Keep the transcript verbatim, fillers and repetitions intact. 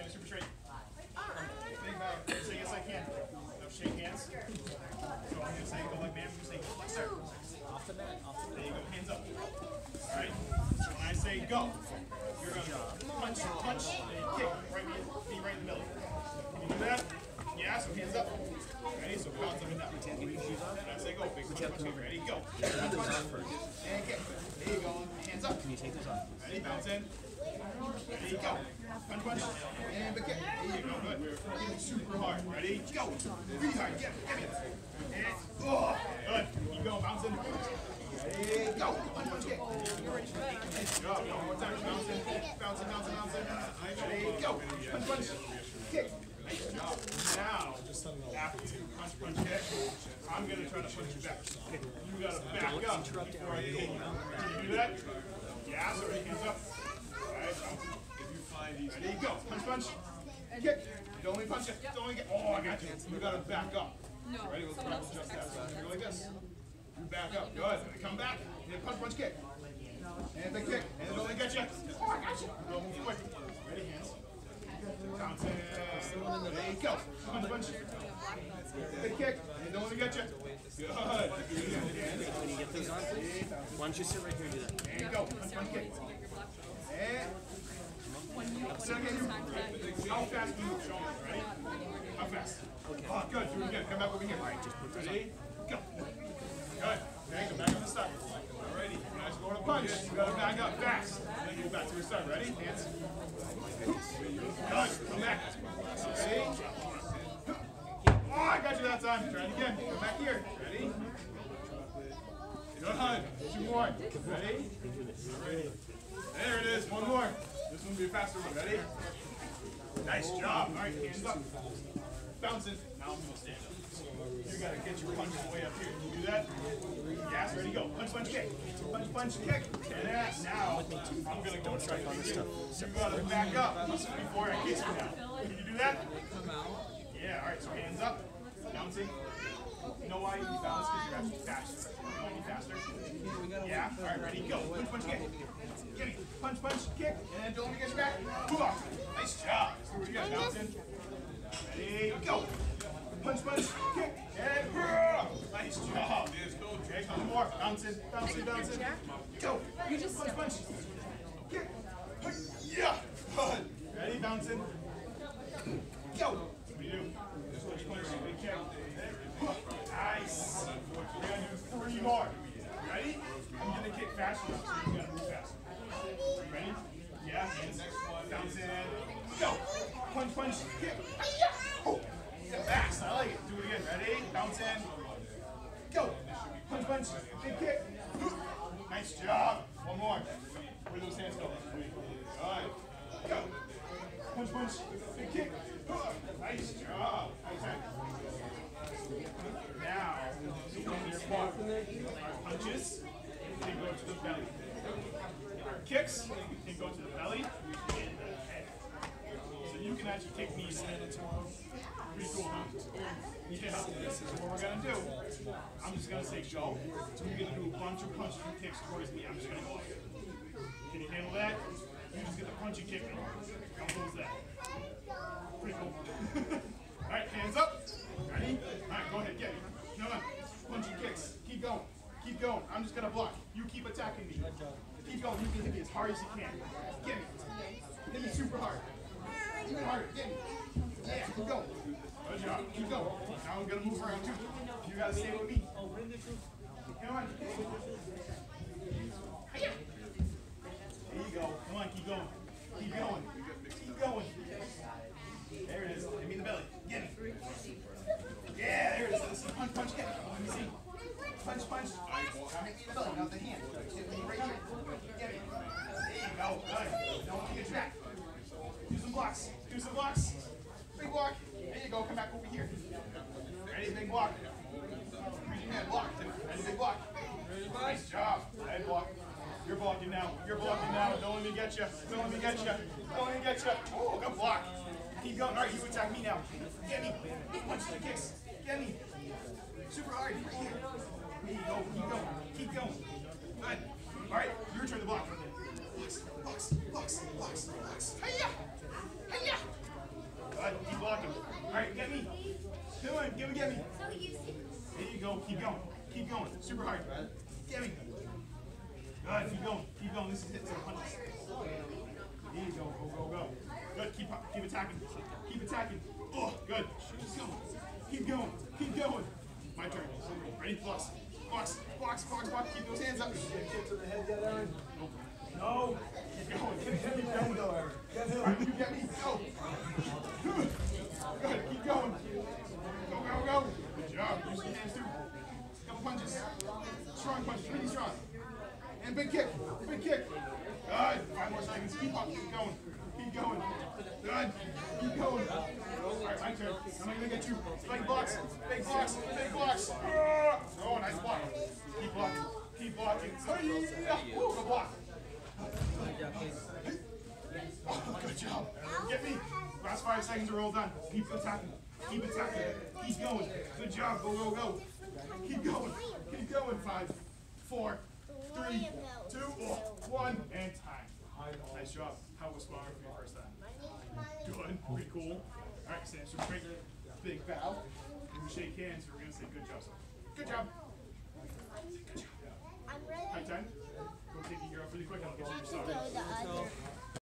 Stand super straight. Think about it. Say yes, I can. Now shake hands. So I'm going to say go like man. You say yes, sir. Off the mat. Off the mat. There you go. Hands up. All right. So when I say go, you're going to punch, punch, and kick. Right, be right in the middle. Can you do that? Yeah. So hands up. Ready? So bounce up and down. When I say go, big punch, punch, kick. Ready? Go. Punch, punch, and kick. There you go. Hands up. Can you take those off? Ready? Bounce in. Ready? Go. Punch, punch, and the kick. There you go. Good. We're hitting super hard. Ready? Go. Really hard. Get it. Get it. And oh, good. Keep going. Bounce in. Ready? Go. Punch, punch, kick. Nice job. One more time. Bounce in. Bounce in. Bounce in. Bounce in. Ready? Go. Punch, punch, kick. Nice job. Now, after you punch, punch, kick, I'm going to try to punch you back. You got to back up before I kick you. Can you do that? Yeah, so hands up. All right, if you find these. Ready, go. Punch, punch, kick. Don't only punch it. Don't only get. Oh, I got you. You got to back up. Ready? Let's practice just that. So go like this. You back up. Good. Come back. And punch, punch, kick. And the kick. And don't only get you. Oh, I got you. Go move quick. Ready, hands. Bounce in. There you go. Punch, punch. The kick. And don't let me get you. Good. Can you get those on, please? Why don't you sit right here and do that? There you go. Punch, punch, kick. And. So again, you, how fast do you move? Show me. Ready? How fast? Oh, good. Do it again. Come back over here. All right. Just put those Ready? Go. Good. Okay, go back up the start. Alrighty. You guys go to punch. You gotta back up fast. And then go back to your start. Ready? Hands. Good. Come back. Ready? Oh, I got you that time. Try it again. Come back here. Ready? Good. Two more. Ready? Ready. There it is. One more. This one will be a faster one. Ready? Nice job. Alright, hands up. Bouncing. Now I'm going to stand up. You got to get your punch way up here. Can you do that? Yes, ready, go. Punch, punch, kick. Punch, punch, kick. And that's now. I'm going to go try on this stuff. You got to back up before I kick you now. Can you do that? Yeah, alright, so hands up. Bouncing. You know why you need balance? Because you're actually faster. You want to be faster? Yeah, alright, ready, go. Punch, punch, kick. Get me. Punch, punch, kick. And then don't let me get you back. Move off. Nice job. So what you got? Bouncing. Ready, go. Punch, punch, kick, and uh, nice job. Okay, one more. Bouncing, bouncing, bouncing. Go. Punch, punch, kick. Yeah. Good. Ready, bouncing. Go. What do you do? Just punch, punch, big kick. Nice. We're gonna do three more. Ready? I'm gonna kick faster, so you gotta move faster. Ready? Yeah. Hands. Bouncing. Go. Punch, punch, kick. Oh. Fast, I like it. Do it again. Ready? Bounce in. Go. Punch, punch. Big kick. Nice job. One more. Where do those hands go? Good. Go. Punch, punch. Big kick. Nice job. Okay. Now, when your our punches can go to the belly. Our kicks can go to the belly and the head. So you can actually take these pretty cool. Yeah, this is what we're gonna do. I'm just gonna say go. So we're gonna do a bunch of punches and kicks towards me. I'm just gonna go. Can you handle that? You just get the punch and kick. How cool is that? Pretty cool. Alright, hands up. Ready? Alright, go ahead, get me. Come on. Punch and kicks. Keep going. Keep going. I'm just gonna block. You keep attacking me. Keep going. You can hit me as hard as you can. Get me. Hit me super hard. Even harder. Get me. Yeah, keep going. Good job. Keep going. Now I'm gonna move around too. You gotta stay with me. Come on. Hiya. There you go. Come on, keep going. Keep going. Keep going. There it is. Hit me in the belly. Get it. Yeah, there it is. This is punch, punch, kick. Let me see. Punch, punch. Now hit me in the belly, not the hand. Hit me right here. Get it. There you go. Good. Don't want to get back. Do some blocks. Do some blocks. Big block. There you go. Come back over here. Ready? Big block. Reaching that block. Ready? Big block. Nice job. Head block. You're blocking now. You're blocking now. Don't let me get you. Don't let me get you. Don't let me get you. Oh, good block. Keep going. All right, you attack me now. Get me. Punch the kicks. Get me. Super hard. Right here. There you go. Keep going. Keep going. Good. All right, your turn to block. Blocks, blocks, blocks, blocks, blocks. Hiya! Hiya! attacking. Keep attacking. Oh, good. Keep going. Keep going. Keep going. My turn. Ready? Plus. Box. Box. Box. Box. Keep those hands up. Get to the head yet, Aeryn? Nope. No. Keep going. Keep going. Go, Aeryn. Get him. All right, you get me. Go. Good. Keep going. Go, go, go. Good job. Use your hands too. Couple punches. Strong punch. Really strong. And big kick. Big kick. Good. Five more seconds. Keep up. Keep going. Keep going. Good. Keep going. All right, my turn. I'm going to get you. Big blocks. Big blocks. Big blocks. Oh, nice block. Keep blocking. Keep blocking. Yeah. Woo, good block. Oh, good job. Get me. Last five seconds are all done. Keep attacking. Keep attacking. Keep going. Good job. Go, go, go. Keep going. Keep going. Five, four, three, two, one, and time. Nice job. How was sparring for your first time? Good. Pretty cool. All right, stand straight. Big bow. And we shake hands. We're going to say good job.